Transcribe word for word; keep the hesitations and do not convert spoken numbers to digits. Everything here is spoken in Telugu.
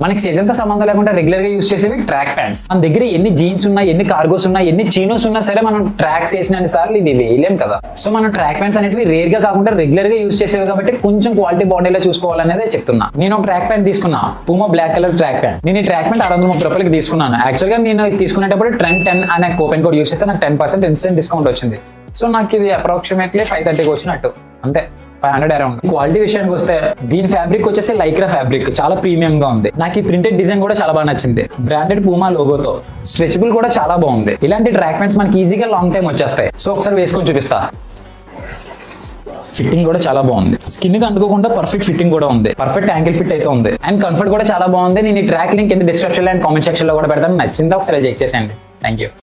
మనకి సీజన్ తో సంబంధం లేకుండా రెగ్యులర్ గా యూస్ చేసేవి ట్రాక్ ప్యాంట్స్. మన దగ్గర ఎన్ని జీన్స్ ఉన్నా, ఎన్ని కార్గోస్ ఉన్నా, ఎన్ని చీనోస్ ఉన్నా సరే మనం ట్రాక్స్ వేసిన సార్లు ఇది వేయలేం కదా. సో మనం ట్రాక్ ప్యాంట్స్ అనేవి రేర్ గా కాకుండా రెగ్యులర్ గా యూస్ చేసేవి కాబట్టి కొంచెం క్వాలిటీ బాడీలో చూసుకోవాలనేది చెప్తున్నా. నేను ఒక ట్రాక్ ప్యాంట్ తీసుకున్నా, Puma black colour track pant. నేను ఈ ట్రాక్ ప్యాంట్ ఆరు వందల ముప్పై రూపాయలకి తీసుకున్నాను. యాక్చువల్ గా నేను తీసుకునేటప్పుడు ట్రెండ్ టెన్ అనే కూపన్ కోడ్ యూస్ చేస్తే నాకు టెన్ పర్సెంట్ ఇన్స్టెంట్ డిస్కౌంట్ వచ్చింది. సో నాకు ఇది అప్రాక్సిమేట్లీ ఫైవ్ థర్టీకి వచ్చినట్టు, అంతే, ఫైవ్ హండ్రెడ్ అరౌండ్. క్వాలిటీ విషయానికి వస్తే దీని ఫ్యాబ్రిక్ వచ్చేసి లైక్రా ఫ్యాబ్రిక్, చాలా ప్రీమియం గా ఉంది. నాకు ఈ ప్రింటెడ్ డిజైన్ కూడా చాలా బాగా నచ్చింది, బ్రాండెడ్ పూమా లోగోతో. స్ట్రెచబుల్ కూడా చాలా బాగుంది. ఇలాంటి ట్రాక్ ప్యాంట్స్ మనకి ఈజీగా లాంగ్ టైం వచ్చేస్తాయి. సో ఒకసారి వేసుకొని చూపిస్తా. ఫిట్టింగ్ కూడా చాలా బాగుంది, స్కిన్ కి అంటుకోకుండా పర్ఫెక్ట్ ఫిట్టింగ్ కూడా ఉంది, పర్ఫెక్ట్ యాంకిల్ ఫిట్ అయితే ఉంది. అండ్ కంఫర్ట్ కూడా చాలా బాగుంది. నేను ఈ ట్రాక్ లింక్ కింద డిస్క్రిప్షన్ లో అండ్ కామెంట్ సెక్షన్ లో కూడా పెడతాను. నచ్చిందా ఒకసారి చెక్ చేసేయండి. Thank you.